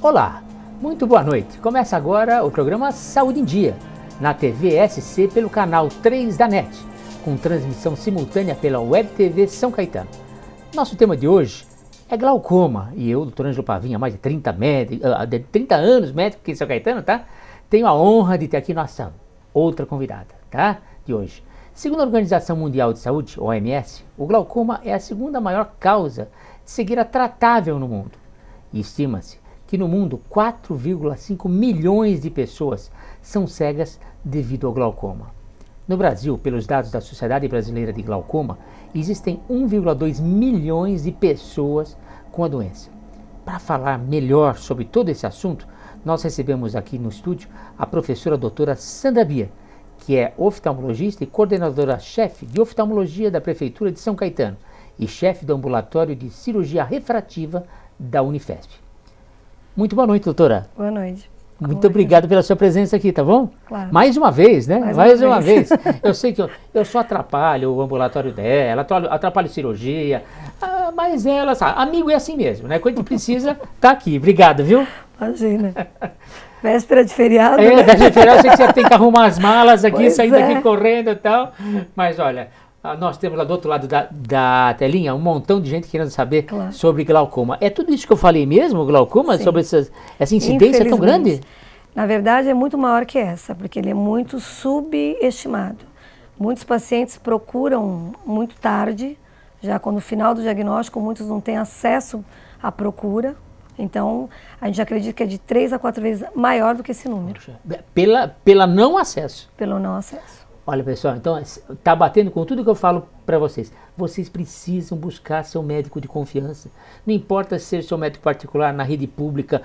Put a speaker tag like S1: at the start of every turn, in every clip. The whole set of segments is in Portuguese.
S1: Olá, muito boa noite. Começa agora o programa Saúde em Dia, na TV SC pelo canal 3 da NET, com transmissão simultânea pela Web TV São Caetano. Nosso tema de hoje é glaucoma, e eu, Dr. Ângelo Pavinha, há mais de 30 anos médico aqui em São Caetano, tá? Tenho a honra de ter aqui nossa outra convidada, tá? De hoje. Segundo a Organização Mundial de Saúde, OMS, o glaucoma é a segunda maior causa de cegueira tratável no mundo. E estima-se que no mundo 4,5 milhões de pessoas são cegas devido ao glaucoma. No Brasil, pelos dados da Sociedade Brasileira de Glaucoma, existem 1,2 milhões de pessoas com a doença. Para falar melhor sobre todo esse assunto, nós recebemos aqui no estúdio a professora doutora Sandra Bia, que é oftalmologista e coordenadora-chefe de oftalmologia da Prefeitura de São Caetano e chefe do ambulatório de cirurgia refrativa da Unifesp. Muito boa noite, doutora.
S2: Boa noite.
S1: Muito obrigado pela sua presença aqui, tá bom?
S2: Claro.
S1: Mais uma vez, né?
S2: Mais uma
S1: vez. Eu sei que eu só atrapalho o ambulatório dela, atrapalho cirurgia, mas ela sabe, amigo é assim mesmo, né? Quando a gente precisa, tá aqui. Obrigado, viu?
S2: Imagina. Véspera de feriado,
S1: né?
S2: Véspera
S1: de feriado, eu sei que você tem que arrumar as malas aqui,
S2: pois
S1: saindo aqui correndo e tal. Mas olha, nós temos lá do outro lado da telinha um montão de gente querendo saber sobre glaucoma. É tudo isso que eu falei mesmo, glaucoma? Sim. Sobre essa incidência tão grande?
S2: Na verdade é muito maior que essa, porque ele é muito subestimado. Muitos pacientes procuram muito tarde, já quando no final do diagnóstico, muitos não têm acesso à procura. Então, a gente acredita que é de 3 a 4 vezes maior do que esse número.
S1: Pela não acesso?
S2: Pelo não acesso.
S1: Olha, pessoal, então está batendo com tudo que eu falo para vocês. Vocês precisam buscar seu médico de confiança. Não importa ser seu médico particular na rede pública,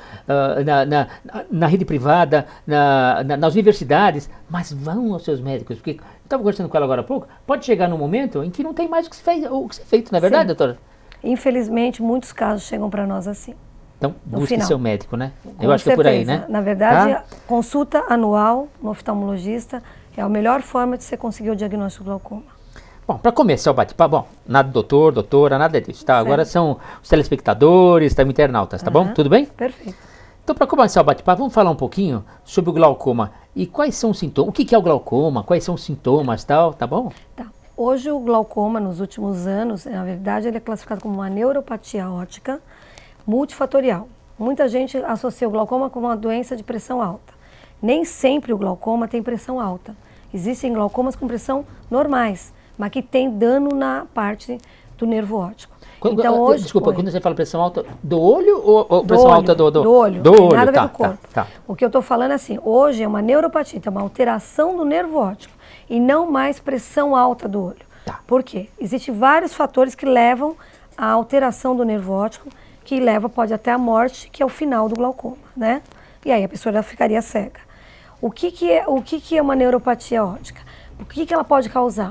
S1: na rede privada, nas universidades, mas vão aos seus médicos. Porque eu estava conversando com ela agora há pouco, pode chegar num momento em que não tem mais o que ser feito, não é verdade, doutora?
S2: Infelizmente, muitos casos chegam para nós assim.
S1: Então, busque seu médico, né?
S2: Eu acho que é por aí, né? Na verdade, consulta anual no oftalmologista é a melhor forma de você conseguir o diagnóstico do glaucoma. Bom,
S1: para começar o bate-papo, nada doutor, doutora, nada disso, tá? Certo. Agora são os telespectadores, tá, internautas, tá bom? Tudo bem?
S2: Perfeito.
S1: Então, para começar o bate-papo, vamos falar um pouquinho sobre o glaucoma. E quais são os sintomas? O que é o glaucoma? Quais são os sintomas, tal, tá bom?
S2: Tá. Hoje o glaucoma, nos últimos anos, na verdade, ele é classificado como uma neuropatia óptica multifatorial. Muita gente associa o glaucoma com uma doença de pressão alta. Nem sempre o glaucoma tem pressão alta. Existem glaucomas com pressão normais, mas que tem dano na parte do nervo óptico.
S1: Então, hoje, desculpa, quando você fala pressão alta do olho ou pressão alta do
S2: olho?
S1: Do olho,
S2: nada a ver com o corpo. Tá. O que eu estou falando é assim, hoje é uma neuropatia, então é uma alteração do nervo óptico e não mais pressão alta do olho.
S1: Tá.
S2: Por quê? Existem vários fatores que levam à alteração do nervo óptico, que pode até a morte, que é o final do glaucoma, né? E aí a pessoa já ficaria cega. O que é uma neuropatia óptica? O que ela pode causar?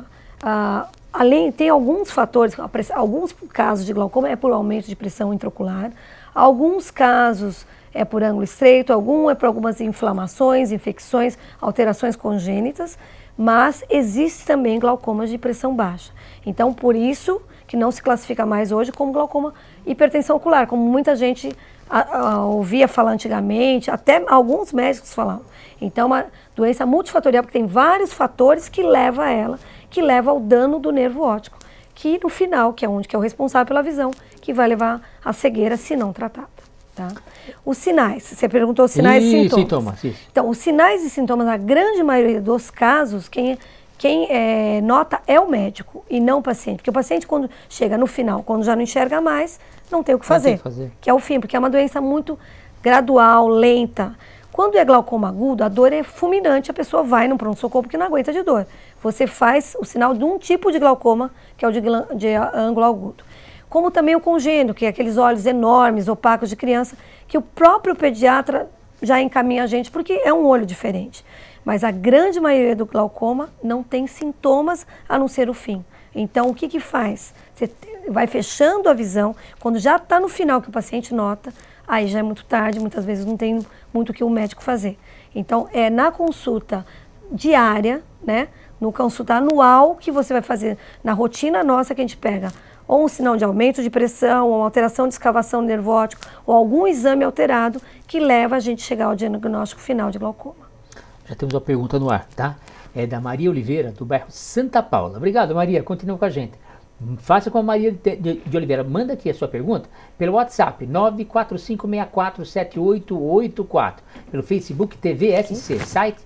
S2: Tem alguns fatores, alguns casos de glaucoma é por aumento de pressão intraocular, alguns casos é por ângulo estreito, é por algumas inflamações, infecções, alterações congênitas, mas existe também glaucomas de pressão baixa. Então, por isso que não se classifica mais hoje como glaucoma hipertensão ocular, como muita gente ouvia falar antigamente, até alguns médicos falavam. Então, é uma doença multifatorial, porque tem vários fatores que levam a ela, que leva ao dano do nervo óptico, que no final, que é o responsável pela visão, que vai levar à cegueira se não tratada. Tá? Os sinais, você perguntou sinais e sintomas. Então, os sinais e sintomas, na grande maioria dos casos, quem nota é o médico e não o paciente. Porque o paciente, quando chega no final, quando já não enxerga mais, não tem o que fazer. Que é o fim, porque é uma doença muito gradual, lenta. Quando é glaucoma agudo, a dor é fulminante, a pessoa vai no pronto-socorro porque não aguenta de dor. Você faz o sinal de um tipo de glaucoma, que é o de ângulo agudo. Como também o congênito, que é aqueles olhos enormes, opacos de criança, que o próprio pediatra já encaminha a gente, porque é um olho diferente. Mas a grande maioria do glaucoma não tem sintomas a não ser o fim. Então, o que faz? Você vai fechando a visão, quando já está no final que o paciente nota, aí já é muito tarde, muitas vezes não tem muito o que o médico fazer. Então, é na consulta diária, né, no consulta anual, que você vai fazer na rotina nossa, que a gente pega ou um sinal de aumento de pressão, ou uma alteração de escavação do nervo óptico, ou algum exame alterado que leva a gente a chegar ao diagnóstico final de glaucoma.
S1: Já temos uma pergunta no ar, tá? É da Maria Oliveira, do bairro Santa Paula. Obrigado, Maria. Continua com a gente. Faça com a Maria de Oliveira. Manda aqui a sua pergunta pelo WhatsApp 945647884, pelo Facebook TVSC, site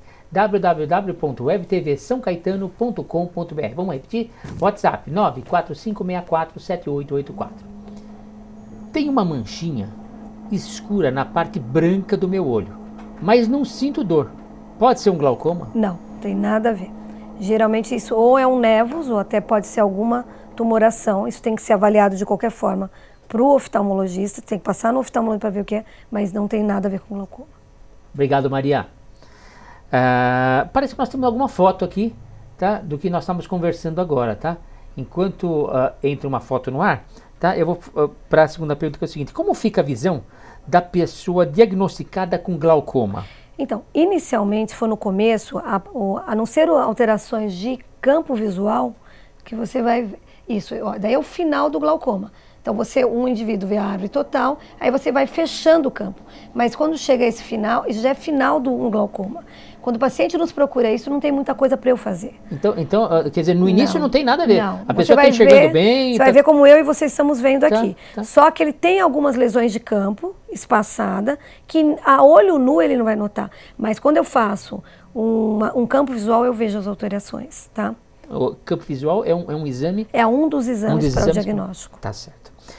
S1: www.webtvsaocaetano.com.br. Vamos repetir? WhatsApp 945647884. Tem uma manchinha escura na parte branca do meu olho, mas não sinto dor. Pode ser um glaucoma?
S2: Não, tem nada a ver. Geralmente isso ou é um névus ou até pode ser alguma tumoração. Isso tem que ser avaliado de qualquer forma para o oftalmologista, tem que passar no oftalmologista para ver o que é, mas não tem nada a ver com glaucoma.
S1: Obrigado, Maria. Parece que nós temos alguma foto aqui, tá, do que nós estamos conversando agora, tá? Enquanto entra uma foto no ar, tá, eu vou para a segunda pergunta, que é o seguinte: como fica a visão da pessoa diagnosticada com glaucoma?
S2: Então, inicialmente, se for no começo, a não ser alterações de campo visual, que você vai... Isso, daí é o final do glaucoma. Então, um indivíduo vê a árvore total, aí você vai fechando o campo. Mas quando chega a esse final, isso já é final do glaucoma. Quando o paciente nos procura isso, não tem muita coisa para eu fazer.
S1: Então, quer dizer, no início não tem nada a ver.
S2: Não.
S1: A pessoa está enxergando bem...
S2: Você vai ver como eu e vocês estamos vendo aqui. Só que ele tem algumas lesões de campo, espaçada, que a olho nu ele não vai notar. Mas quando eu faço um campo visual, eu vejo as alterações, tá?
S1: O campo visual é um exame?
S2: É um dos exames para o diagnóstico.
S1: Tá certo.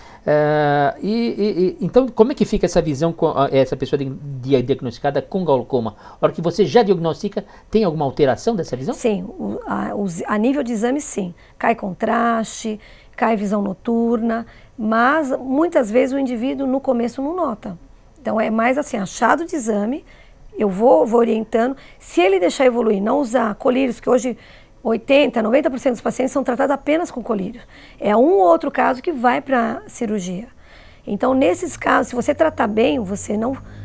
S1: Então, como é que fica essa visão com essa pessoa diagnosticada com glaucoma? A hora que você já diagnostica, tem alguma alteração dessa visão?
S2: Sim, a nível de exame, sim. Cai contraste, cai visão noturna, mas muitas vezes o indivíduo no começo não nota. Então é mais assim, achado de exame, eu vou orientando. Se ele deixar evoluir, não usar colírios, que hoje 80%, 90% dos pacientes são tratados apenas com colírios. É um ou outro caso que vai para cirurgia. Então, nesses casos, se você tratar bem, você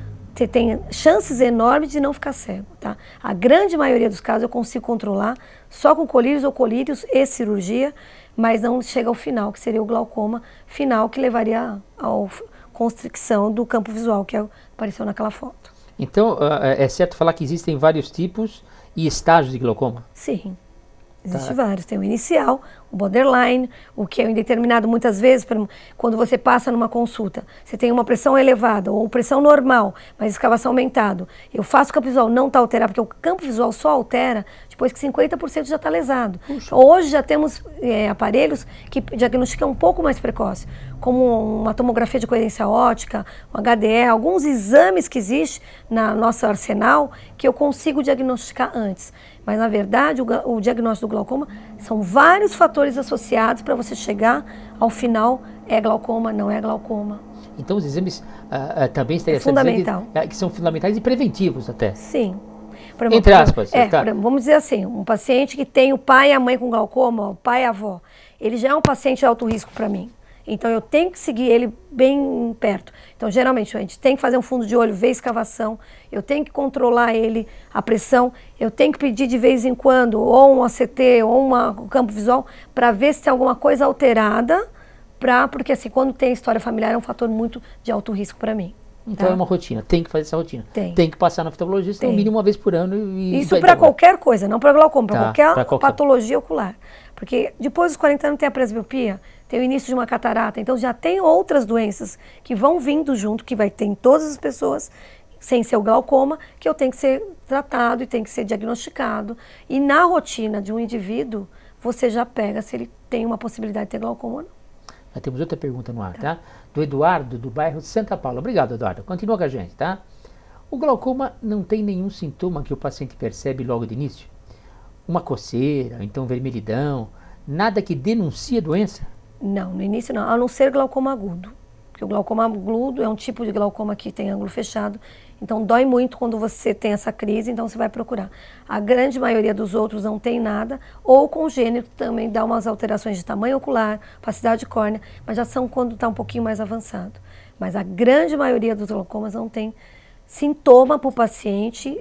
S2: tem chances enormes de não ficar cego, tá? A grande maioria dos casos eu consigo controlar só com colírios ou colírios e cirurgia, mas não chega ao final, que seria o glaucoma final, que levaria à constricção do campo visual, que apareceu naquela foto.
S1: Então, é certo falar que existem vários tipos e estágios de glaucoma?
S2: Sim. Existem vários. Tem o inicial, o borderline, o que é indeterminado muitas vezes, quando você passa numa consulta. Você tem uma pressão elevada ou pressão normal, mas escavação aumentado. Eu faço o campo visual, não está alterado, porque o campo visual só altera depois que 50% já está lesado. Hoje já temos aparelhos que diagnosticam um pouco mais precoce, como uma tomografia de coerência óptica, um HDR, alguns exames que existem na nossa arsenal que eu consigo diagnosticar antes. Mas, na verdade, o diagnóstico do glaucoma são vários fatores associados para você chegar ao final, é glaucoma, não é glaucoma.
S1: Então, os exames também estariam
S2: fundamental.
S1: Que são fundamentais e preventivos até.
S2: Sim.
S1: Entre aspas.
S2: Vamos dizer assim, um paciente que tem o pai e a mãe com glaucoma, o pai e a avó, ele já é um paciente de alto risco para mim. Então, eu tenho que seguir ele bem perto. Então, geralmente, a gente tem que fazer um fundo de olho, ver escavação, eu tenho que controlar ele, a pressão, eu tenho que pedir de vez em quando ou um ACT ou um campo visual para ver se tem alguma coisa alterada, porque assim, quando tem história familiar é um fator muito de alto risco para mim.
S1: Então é uma rotina, tem que fazer essa rotina.
S2: Tem
S1: que passar no oftalmologista no mínimo uma vez por ano.
S2: Isso para qualquer coisa, não para glaucoma, para qualquer patologia ocular. Porque depois dos 40 anos tem a presbiopia, tem o início de uma catarata, então já tem outras doenças que vão vindo junto, que vai ter em todas as pessoas, sem ser o glaucoma, que eu tenho que ser tratado e tem que ser diagnosticado. E na rotina de um indivíduo, você já pega se ele tem uma possibilidade de ter glaucoma ou não.
S1: Já temos outra pergunta no ar, tá? Do Eduardo, do bairro Santa Paula. Obrigado, Eduardo. Continua com a gente, tá? O glaucoma não tem nenhum sintoma que o paciente percebe logo de início? Uma coceira, então vermelhidão, nada que denuncie a doença?
S2: Não, no início não, a não ser glaucoma agudo. Porque o glaucoma agudo é um tipo de glaucoma que tem ângulo fechado, então dói muito quando você tem essa crise, então você vai procurar. A grande maioria dos outros não tem nada, ou congênito também dá umas alterações de tamanho ocular, opacidade de córnea, mas já são quando está um pouquinho mais avançado. Mas a grande maioria dos glaucomas não tem sintoma para o paciente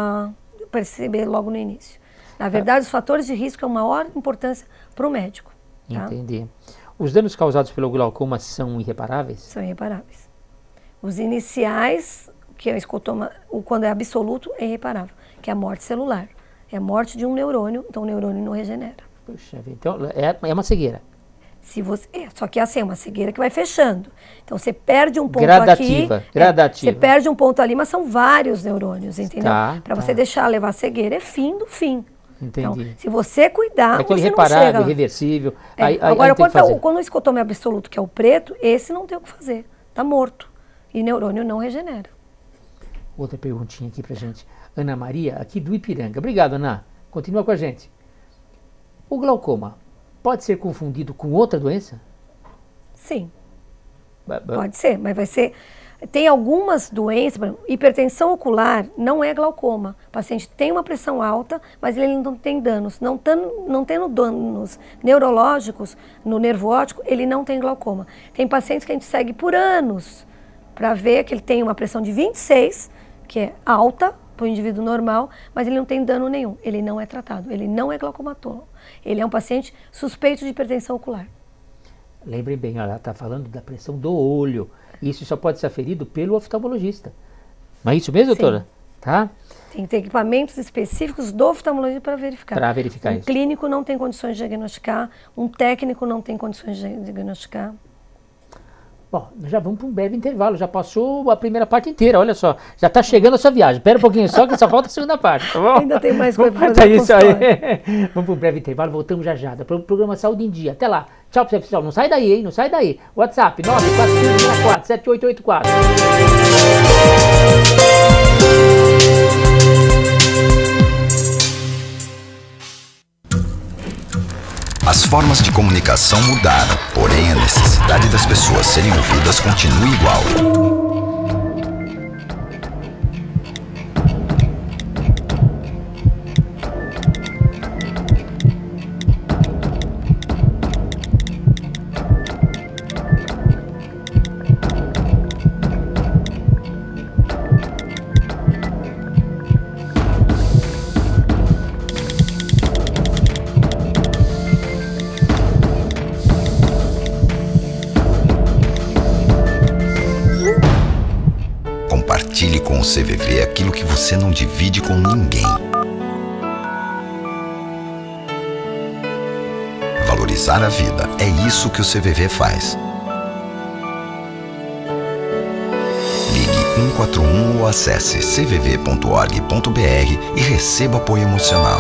S2: perceber logo no início. Na verdade, os fatores de risco é uma maior importância para o médico.
S1: Tá? Entendi. Os danos causados pelo glaucoma são irreparáveis?
S2: São irreparáveis. Os iniciais, que é o escotoma, quando é absoluto, é irreparável, que é a morte celular. É a morte de um neurônio, então o neurônio não regenera.
S1: Puxa vida, então é uma cegueira.
S2: Só que assim, é uma cegueira que vai fechando. Então você perde um ponto
S1: gradativa,
S2: aqui.
S1: Gradativa.
S2: Você perde um ponto ali, mas são vários neurônios, entendeu? Para você
S1: tá.
S2: deixar levar a cegueira é fim do fim.
S1: Entendi.
S2: Então, se você cuidar,
S1: é aquele
S2: você
S1: reparável,
S2: não chega lá.
S1: irreversível.
S2: Agora, quando o escotoma é absoluto, que é o preto, esse não tem o que fazer. Está morto. E neurônio não regenera.
S1: Outra perguntinha aqui pra gente. Ana Maria, aqui do Ipiranga. Obrigado, Ana. Continua com a gente. O glaucoma pode ser confundido com outra doença?
S2: Sim. Pode ser, mas vai ser... Tem algumas doenças, por exemplo, hipertensão ocular não é glaucoma. O paciente tem uma pressão alta, mas ele não tem danos. Não tendo danos neurológicos no nervo óptico, ele não tem glaucoma. Tem pacientes que a gente segue por anos para ver que ele tem uma pressão de 26, que é alta para o indivíduo normal, mas ele não tem dano nenhum. Ele não é tratado, ele não é glaucomatólogo. Ele é um paciente suspeito de hipertensão ocular.
S1: Lembrem bem, ela está falando da pressão do olho. Isso só pode ser aferido pelo oftalmologista. Não é isso mesmo, doutora?
S2: Sim.
S1: Tá?
S2: Tem que ter equipamentos específicos do oftalmologista para verificar.
S1: Para verificar isso.
S2: Um clínico não tem condições de diagnosticar, um técnico não tem condições de diagnosticar.
S1: Bom, já vamos para um breve intervalo, já passou a primeira parte inteira, olha só, já está chegando a sua viagem. Espera um pouquinho só que só falta a segunda parte, tá bom?
S2: Ainda tem mais coisa para fazer.
S1: Isso aí. Vamos para um breve intervalo, voltamos já já, para o programa Saúde em Dia. Até lá. Tchau, pessoal. Não sai daí, hein? Não sai daí. WhatsApp 945647884.
S3: As formas de comunicação mudaram, porém a necessidade das pessoas serem ouvidas continua igual. Compartilhe com o CVV aquilo que você não divide com ninguém. Valorizar a vida, é isso que o CVV faz. Ligue 141 ou acesse cvv.org.br e receba apoio emocional.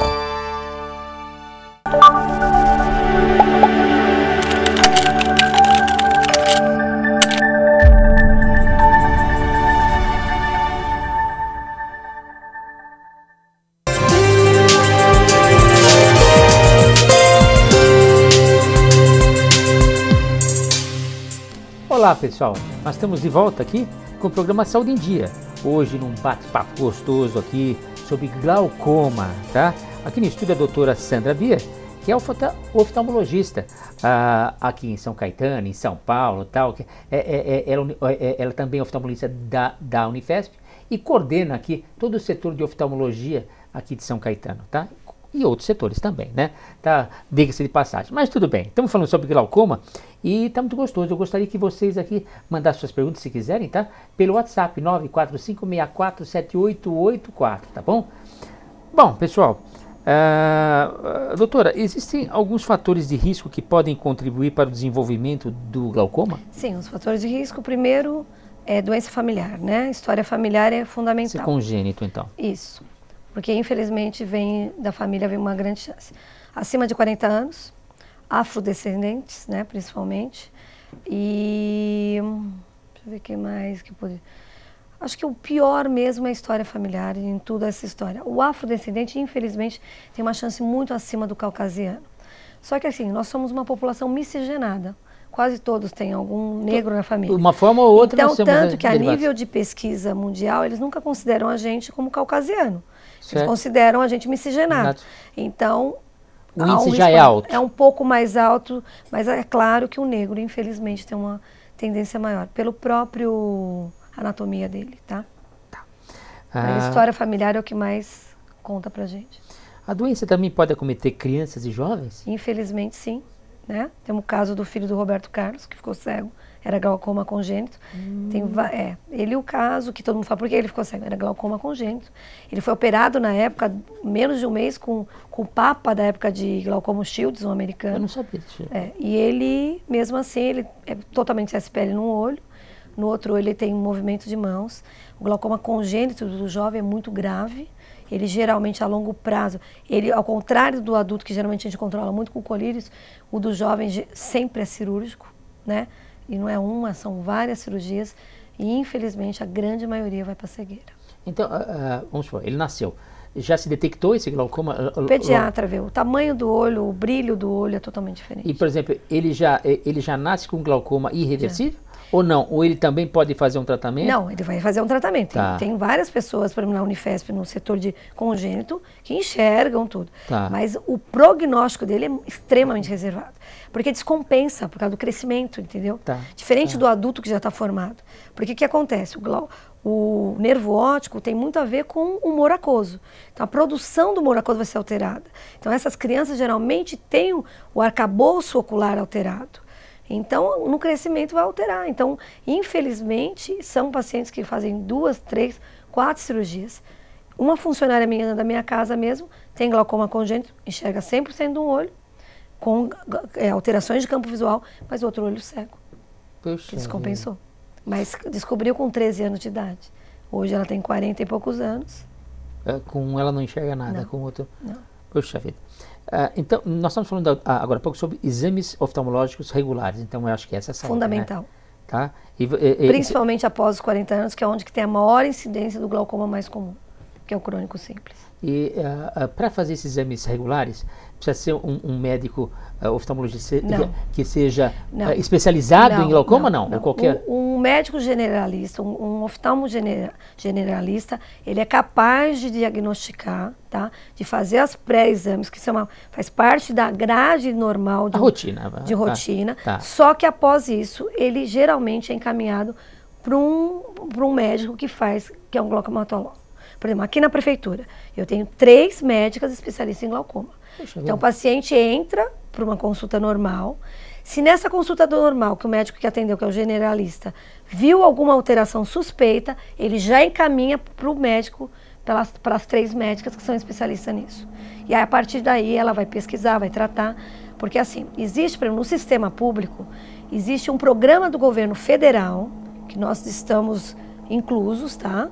S1: Olá pessoal, nós estamos de volta aqui com o programa Saúde em Dia. Hoje num bate-papo gostoso aqui sobre glaucoma, tá? Aqui no estúdio a doutora Sandra Bier, que é oftalmologista aqui em São Caetano, em São Paulo, tal. Ela também é oftalmologista da Unifesp e coordena aqui todo o setor de oftalmologia aqui de São Caetano, tá? E outros setores também, né? Tá, diga-se de passagem. Mas tudo bem, estamos falando sobre glaucoma e está muito gostoso. Eu gostaria que vocês aqui mandassem suas perguntas, se quiserem, tá? Pelo WhatsApp 945647884, tá bom? Bom, pessoal, doutora, existem alguns fatores de risco que podem contribuir para o desenvolvimento do glaucoma?
S2: Sim, os fatores de risco, primeiro, é doença familiar, né? História familiar é fundamental.
S1: Ser congênito, então.
S2: Isso. Porque infelizmente da família vem uma grande chance. Acima de 40 anos, afrodescendentes, né, principalmente. E deixa eu ver o que mais que pode. Acho que o pior mesmo é a história familiar em toda essa história. O afrodescendente, infelizmente, tem uma chance muito acima do caucasiano. Só que assim, nós somos uma população miscigenada. Quase todos têm algum negro na família.
S1: Uma forma ou outra.
S2: Então,
S1: nós temos
S2: tanto que a
S1: derivados.
S2: nível de pesquisa mundial, eles nunca consideram a gente como caucasiano.
S1: Certo.
S2: Eles consideram a gente miscigenado.
S1: Exato.
S2: Então,
S1: O índice já é alto.
S2: É um pouco mais alto, mas é claro que o negro, infelizmente, tem uma tendência maior, pelo próprio anatomia dele, tá? A história familiar é o que mais conta pra gente.
S1: A doença também pode acometer crianças e jovens?
S2: Infelizmente, sim. né? Temos o caso do filho do Roberto Carlos, que ficou cego, era glaucoma congênito. Ele o caso que todo mundo fala, por que ele ficou cego? Era glaucoma congênito. Ele foi operado na época, menos de um mês, com o Papa da época de Glaucoma Shields, um americano.
S1: Eu não sabia disso.
S2: E ele, mesmo assim, ele é totalmente SPL num olho, no outro olho ele tem um movimento de mãos. O glaucoma congênito do jovem é muito grave. Ele geralmente a longo prazo, ele ao contrário do adulto que geralmente a gente controla muito com colírios, o do jovem sempre é cirúrgico, né? E não é uma, são várias cirurgias e infelizmente a grande maioria vai para cegueira.
S1: Então, vamos supor, ele nasceu, já se detectou esse glaucoma?
S2: O pediatra vê, o tamanho do olho, o brilho do olho é totalmente diferente.
S1: E, por exemplo, ele já nasce com glaucoma irreversível? Ou não? Ou ele também pode fazer um tratamento?
S2: Não, ele vai fazer um tratamento.
S1: Tá.
S2: Tem várias pessoas, por exemplo, na Unifesp, no setor de congênito, que enxergam tudo.
S1: Tá.
S2: Mas o prognóstico dele é extremamente reservado. Porque descompensa por causa do crescimento, entendeu?
S1: Tá.
S2: Diferente do adulto que já está formado. Porque o que acontece? O nervo óptico tem muito a ver com o humor aquoso. Então, a produção do humor aquoso vai ser alterada. Então, essas crianças geralmente têm o arcabouço ocular alterado. Então, no crescimento vai alterar. Então, infelizmente, são pacientes que fazem 2, 3, 4 cirurgias. Uma funcionária minha da minha casa mesmo tem glaucoma congênito, enxerga 100% de um olho, com alterações de campo visual, mas o outro olho cego.
S1: Puxa,
S2: descompensou. Mas descobriu com 13 anos de idade. Hoje ela tem 40 e poucos anos.
S1: Com ela não enxerga nada,
S2: Não.
S1: com o outro...
S2: Não.
S1: Puxa vida. Então, nós estamos falando agora há pouco sobre exames oftalmológicos regulares, então eu acho que essa é a saída,
S2: Fundamental.
S1: né? Tá?
S2: Principalmente após os 40 anos, que é onde que tem a maior incidência do glaucoma mais comum, que é o crônico simples.
S1: E para fazer esses exames regulares, precisa ser um médico oftalmologista que seja especializado em glaucoma, não? Ou qualquer...
S2: Um médico generalista, um oftalmo generalista, ele é capaz de diagnosticar, tá? De fazer as pré-exames, que faz parte da grade normal de rotina.
S1: Tá.
S2: Só que após isso, ele geralmente é encaminhado para um médico que é um glaucomatólogo. Por exemplo, aqui na prefeitura, eu tenho 3 médicas especialistas em glaucoma.
S1: Puxa,
S2: então, o paciente entra para uma consulta normal. Se nessa consulta normal, que o médico que atendeu, que é o generalista, viu alguma alteração suspeita, ele já encaminha para o médico, para as 3 médicas que são especialistas nisso. E aí, a partir daí, ela vai pesquisar, vai tratar. Porque, assim, existe, por exemplo, no sistema público, existe um programa do governo federal, que nós estamos inclusos, tá?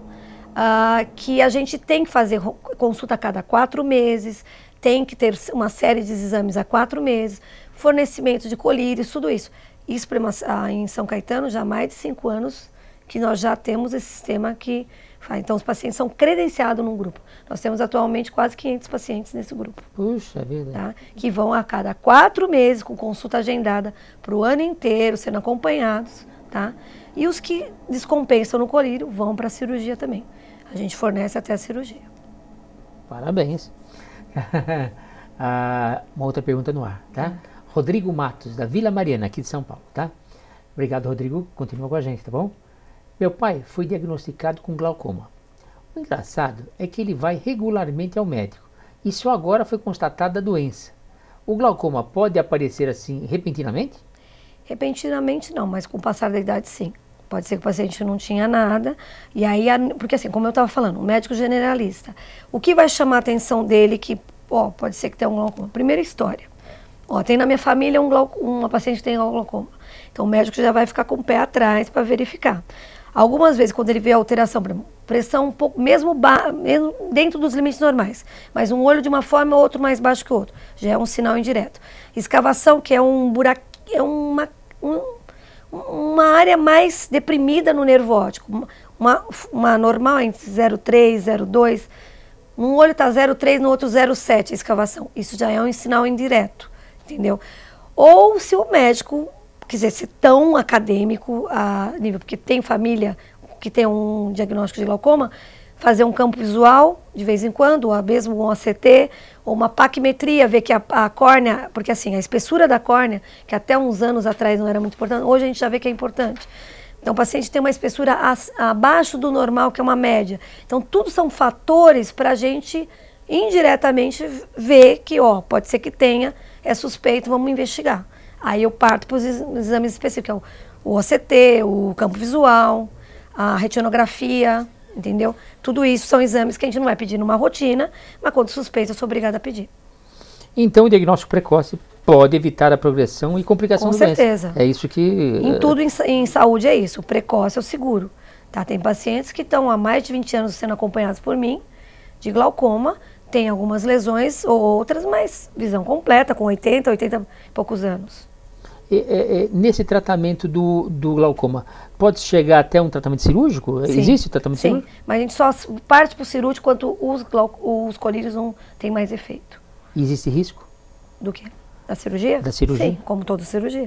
S2: Que a gente tem que fazer consulta a cada 4 meses, tem que ter uma série de exames a 4 meses, fornecimento de colírios, tudo isso. Isso em São Caetano já há mais de 5 anos que nós já temos esse sistema que faz. Então os pacientes são credenciados num grupo. Nós temos atualmente quase 500 pacientes nesse grupo.
S1: Puxa vida.
S2: Tá? Que vão a cada 4 meses com consulta agendada para o ano inteiro, sendo acompanhados. Tá? E os que descompensam no colírio vão para a cirurgia também. A gente fornece até a cirurgia.
S1: Parabéns. Uma outra pergunta no ar, tá? Rodrigo Matos, da Vila Mariana, aqui de São Paulo, tá? Obrigado, Rodrigo. Continua com a gente, tá bom? Meu pai foi diagnosticado com glaucoma. O engraçado é que ele vai regularmente ao médico e só agora foi constatada a doença. O glaucoma pode aparecer assim repentinamente?
S2: Repentinamente não, mas com o passar da idade sim. Pode ser que o paciente não tinha nada, e aí, porque assim, como eu estava falando, um médico generalista, o que vai chamar a atenção dele que, pode ser que tenha um glaucoma? Primeira história, tem na minha família uma paciente que tem glaucoma, então o médico já vai ficar com o pé atrás para verificar. Algumas vezes, quando ele vê a alteração, pressão um pouco, mesmo dentro dos limites normais, mas um olho de uma forma, outro mais baixo que o outro, já é um sinal indireto. Escavação, que é um buraco, é uma área mais deprimida no nervo óptico, uma normal entre 0,3, 0,2, num olho está 0,3, no outro 0,7 a escavação. Isso já é um sinal indireto, entendeu? Ou se o médico quiser ser tão acadêmico a nível, porque tem família que tem um diagnóstico de glaucoma, fazer um campo visual de vez em quando, ou mesmo um OCT, ou uma paquimetria, ver que a córnea, porque assim, a espessura da córnea, que até uns anos atrás não era muito importante, hoje a gente já vê que é importante. Então o paciente tem uma espessura abaixo do normal, que é uma média. Então tudo são fatores para a gente indiretamente ver que, pode ser que tenha, é suspeito, vamos investigar. Aí eu parto para os exames específicos, que é o OCT, o campo visual, a retinografia, entendeu? Tudo isso são exames que a gente não vai pedir numa rotina, mas quando suspeita eu sou obrigada a pedir.
S1: Então o diagnóstico precoce pode evitar a progressão e complicação da doença. Com
S2: certeza.
S1: É isso que...
S2: Em tudo em saúde é isso, o precoce é o seguro. Tá? Tem pacientes que estão há mais de 20 anos sendo acompanhados por mim, de glaucoma, tem algumas lesões ou outras, mas visão completa, com 80 e poucos anos.
S1: Nesse tratamento do glaucoma, pode chegar até um tratamento cirúrgico?
S2: Sim.
S1: Existe o tratamento cirúrgico?
S2: Sim, mas a gente só parte para o cirúrgico quando os colírios não têm mais efeito.
S1: E existe risco?
S2: Do quê? Da cirurgia?
S1: Da cirurgia?
S2: Sim, como toda cirurgia.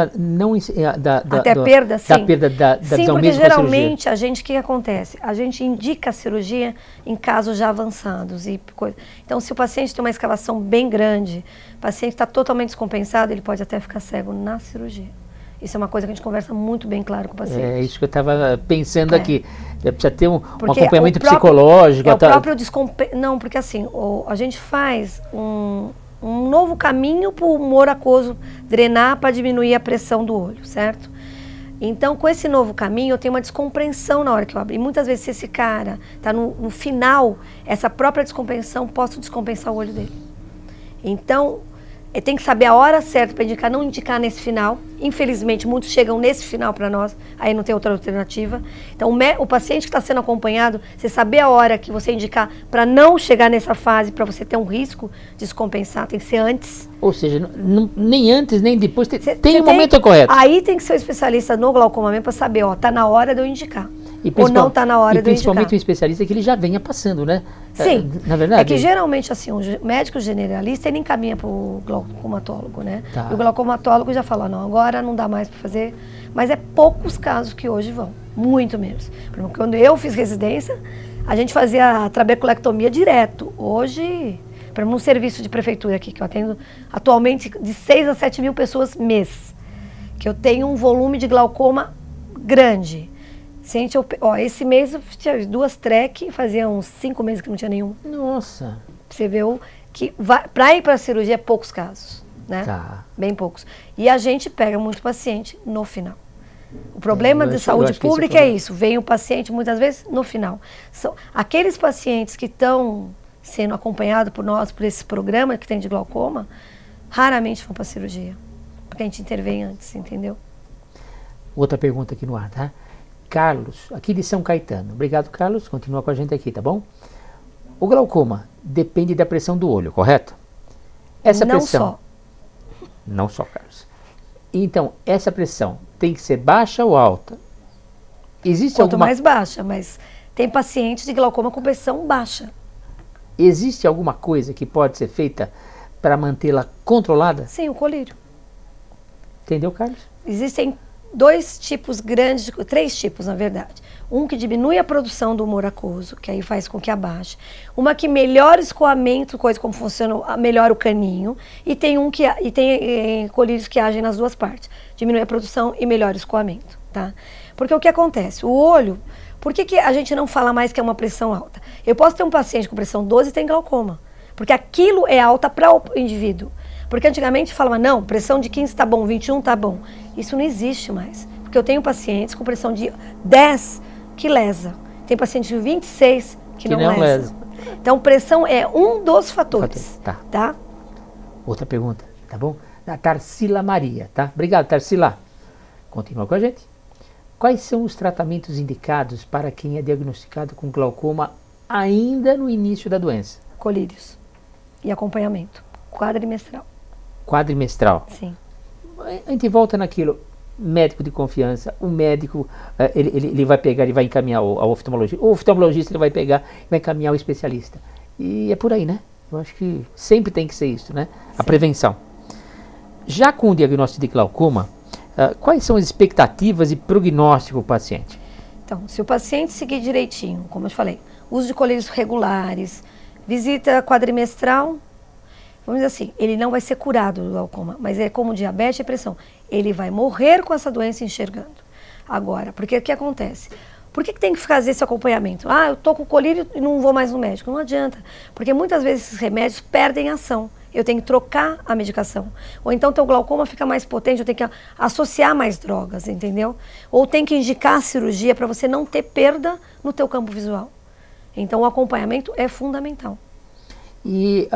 S1: Até
S2: perda, sim.
S1: Da perda da
S2: sim,
S1: visão
S2: porque
S1: mesmo
S2: geralmente o que acontece? A gente indica a cirurgia em casos já avançados. Então, se o paciente tem uma escavação bem grande, o paciente está totalmente descompensado, ele pode até ficar cego na cirurgia. Isso é uma coisa que a gente conversa muito bem claro com o paciente.
S1: É isso que eu estava pensando aqui. Precisa ter um acompanhamento psicológico.
S2: Não, porque assim, a gente faz um novo caminho para o humor aquoso drenar para diminuir a pressão do olho, certo? Então, com esse novo caminho, eu tenho uma descompreensão na hora que eu abro. E muitas vezes, se esse cara está no final, essa própria descompreensão, posso descompensar o olho dele. Então, tem que saber a hora certa para indicar, não indicar nesse final. Infelizmente, muitos chegam nesse final para nós, aí não tem outra alternativa. Então, o paciente que está sendo acompanhado, você saber a hora que você indicar para não chegar nessa fase, para você ter um risco de descompensar, tem que ser antes.
S1: Ou seja, nem antes, nem depois, tem o momento correto.
S2: Aí tem que ser o especialista no glaucoma mesmo para saber, tá na hora de eu indicar. Ou não está na hora de eu indicar. E
S1: principalmente o especialista que ele já venha passando, né?
S2: Sim.
S1: Na verdade.
S2: É que geralmente, assim, o médico generalista, ele encaminha para o glaucomatólogo, né?
S1: Tá.
S2: E o glaucomatólogo já fala, não, agora não dá mais para fazer. Mas é poucos casos que hoje vão, muito menos. Por exemplo, quando eu fiz residência, a gente fazia a trabeculectomia direto. Hoje, por exemplo, num serviço de prefeitura aqui, que eu atendo atualmente de 6 a 7 mil pessoas mês, que eu tenho um volume de glaucoma grande. Esse mês eu tinha 2 TREC, fazia uns 5 meses que não tinha nenhum.
S1: Nossa!
S2: Você vê que para ir para a cirurgia é poucos casos, né?
S1: Tá.
S2: Bem poucos. E a gente pega muito paciente no final. O problema de saúde pública é isso, vem o paciente muitas vezes no final. São aqueles pacientes que estão sendo acompanhados por nós, por esse programa que tem de glaucoma, raramente vão para a cirurgia, porque a gente intervém antes, entendeu?
S1: Outra pergunta aqui no ar, tá? Carlos, aqui de São Caetano. Obrigado, Carlos. Continua com a gente aqui, tá bom? O glaucoma depende da pressão do olho, correto? Essa pressão... Não só, Carlos. Então, essa pressão tem que ser baixa ou alta? Existe
S2: Quanto mais baixa, mas tem pacientes de glaucoma com pressão baixa.
S1: Existe alguma coisa que pode ser feita para mantê-la controlada?
S2: Sim, o colírio.
S1: Entendeu, Carlos?
S2: Existem 2 tipos grandes, 3 tipos na verdade. Um que diminui a produção do humor aquoso, que aí faz com que abaixe. Uma que melhora o escoamento, coisa como funciona, melhora o caninho. E tem colírios que agem nas 2 partes. Diminui a produção e melhora o escoamento, tá? Porque o que acontece? O olho, por que a gente não fala mais que é uma pressão alta? Eu posso ter um paciente com pressão 12 e tem glaucoma. Porque aquilo é alta para o indivíduo. Porque antigamente falava, não, pressão de 15 tá bom, 21 tá bom. Isso não existe mais. Porque eu tenho pacientes com pressão de 10 que lesa. Tem paciente de 26 que não lesa. Então, pressão é um dos fatores. Tá?
S1: Outra pergunta, tá bom? Da Tarsila Maria, tá? Obrigado, Tarsila. Continua com a gente. Quais são os tratamentos indicados para quem é diagnosticado com glaucoma ainda no início da doença?
S2: Colírios e acompanhamento quadrimestral.
S1: Quadrimestral?
S2: Sim.
S1: A gente volta naquilo, médico de confiança, o médico, ele vai pegar, ele vai encaminhar ao oftalmologista, o oftalmologista ele vai pegar e vai encaminhar o especialista. E é por aí, né? Eu acho que sempre tem que ser isso, né? Sim. A prevenção. Já com o diagnóstico de glaucoma, quais são as expectativas e prognóstico do paciente?
S2: Então, se o paciente seguir direitinho, como eu te falei, uso de colírios regulares, visita quadrimestral, vamos dizer assim, ele não vai ser curado do glaucoma, mas é como diabetes e pressão. Ele vai morrer com essa doença enxergando. Agora, porque o que acontece? Por que tem que fazer esse acompanhamento? Eu tô com colírio e não vou mais no médico. Não adianta, porque muitas vezes esses remédios perdem ação. eu tenho que trocar a medicação. Ou então teu glaucoma fica mais potente, eu tenho que associar mais drogas, entendeu? Ou tem que indicar a cirurgia para você não ter perda no teu campo visual. Então o acompanhamento é fundamental.
S1: E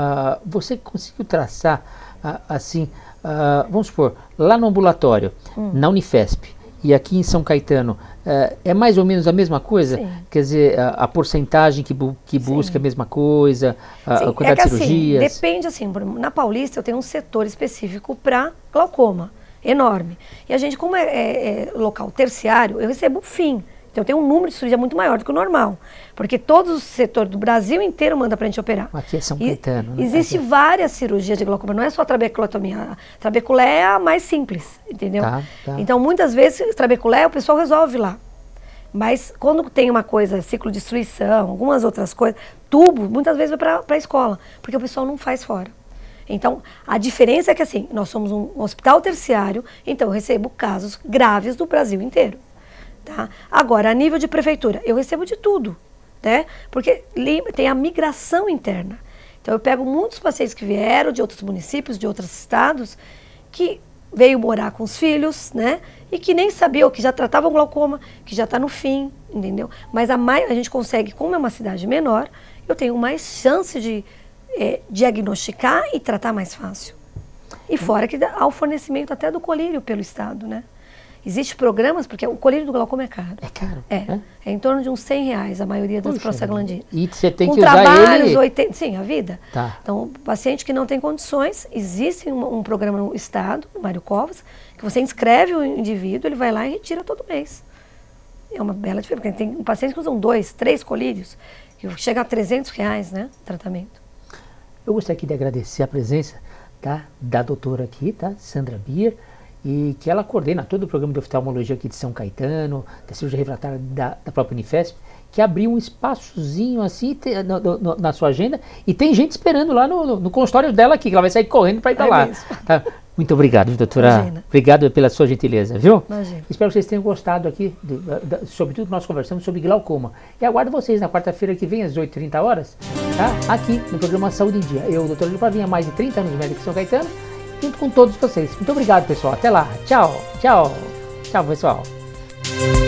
S1: você conseguiu traçar, assim, vamos supor, lá no ambulatório, na Unifesp, e aqui em São Caetano, é mais ou menos a mesma coisa? Sim. Quer dizer, a porcentagem que busca a mesma coisa, a quantidade de cirurgias?
S2: Assim, depende, assim, na Paulista eu tenho um setor específico para glaucoma, enorme. E a gente, como é local terciário, eu recebo FIM. Então eu tenho um número de cirurgia muito maior do que o normal. Porque todos os setores do Brasil inteiro mandam pra gente operar.
S1: Aqui é São Caetano, né?
S2: Existem várias cirurgias de glaucoma, não é só a trabeculotomia. A trabeculé é a mais simples, entendeu? Tá. Então muitas vezes trabeculé o pessoal resolve lá. Mas quando tem uma coisa, ciclo de destruição, algumas outras coisas, tubo, muitas vezes vai pra escola, porque o pessoal não faz fora. Então, a diferença é que assim, nós somos um hospital terciário, então eu recebo casos graves do Brasil inteiro. Tá? Agora, a nível de prefeitura, eu recebo de tudo, né? Porque tem a migração interna. Então, eu pego muitos pacientes que vieram de outros municípios, de outros estados, que veio morar com os filhos, né? E que nem sabiam, que já tratavam glaucoma, que já está no fim, entendeu? Mas a gente consegue, como é uma cidade menor, eu tenho mais chance de diagnosticar e tratar mais fácil. E fora que há o fornecimento até do colírio pelo estado, né? Existem programas, porque o colírio do glaucoma é caro.
S1: É caro?
S2: É em torno de uns R$100, a maioria das prostaglandinas.
S1: E você tem
S2: com
S1: que usar
S2: trabalhos,
S1: ele...
S2: 80, sim, a vida.
S1: Tá.
S2: Então, paciente que não tem condições, existe um programa no estado, no Mário Covas, que você inscreve o indivíduo, ele vai lá e retira todo mês. É uma bela diferença, porque tem pacientes que usam 2, 3 colírios, que chega a R$300, né, o tratamento.
S1: Eu gostaria aqui de agradecer a presença, tá, da doutora aqui, tá, Sandra Bier, e que ela coordena todo o programa de oftalmologia aqui de São Caetano, da cirurgia refratária da própria Unifesp, que abriu um espaçozinho assim na sua agenda, e tem gente esperando lá no consultório dela aqui, que ela vai sair correndo para ir para lá. Tá? Muito obrigado, doutora. Imagina. Obrigado pela sua gentileza, viu?
S2: Imagina.
S1: Espero que vocês tenham gostado aqui, sobretudo nós conversamos sobre glaucoma. E aguardo vocês na quarta-feira que vem, às 8h30, tá? Aqui no programa Saúde em Dia. Eu, doutor Júlio Pavinha, há mais de 30 anos de médico de São Caetano, junto com todos vocês. Muito obrigado, pessoal. Até lá. Tchau, tchau. Tchau, pessoal.